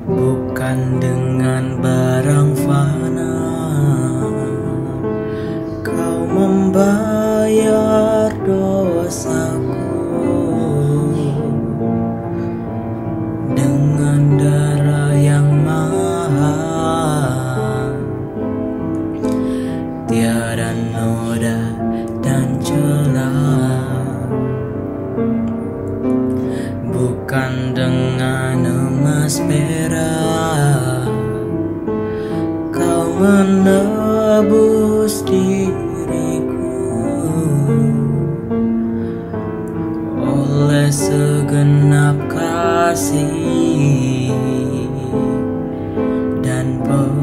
Bukan dengan barang fana Kau membayar dosaku, dengan darah yang mahal, tiada noda dan celah. Bukan dengan emas perak Kau menebus diriku, oleh segenap kasih dan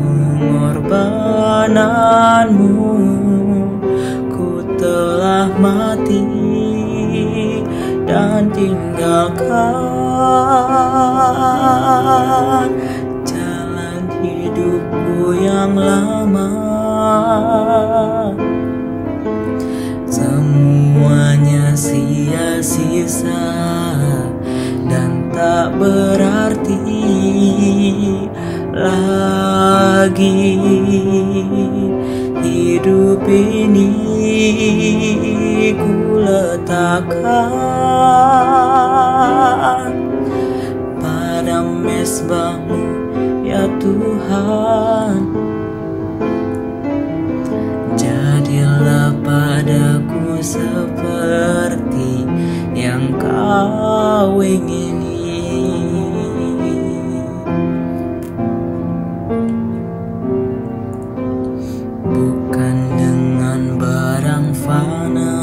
pengorbananmu. Ku telah mati dan tinggalkan jalan hidupku yang lama. Semuanya sia-sia dan tak berarti lagi. Hidup ini ku letakkan pada mezbah-Mu ya Tuhan. Jadilah padaku seperti yang Kau ingini. Bukan dengan barang fana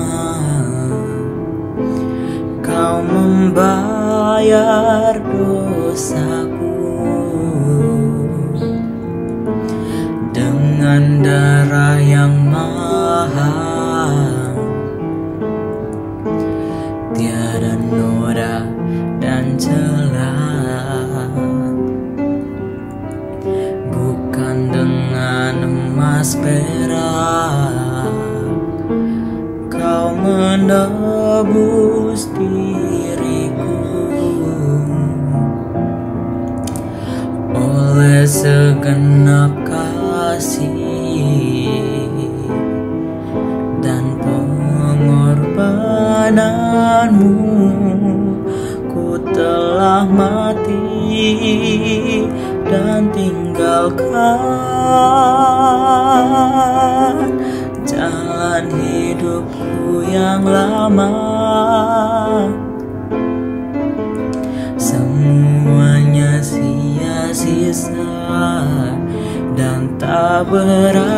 Kau membayar dosaku, dengan darah yang mahal, tiada noda dan celah. Bukan dengan emas perak Kau menebus diriku, oleh segenap kasih dan pengorbananmu. Ku telah mati dan tinggalkan jalan hidupku yang lama. Semuanya sia-sia dan tak berarti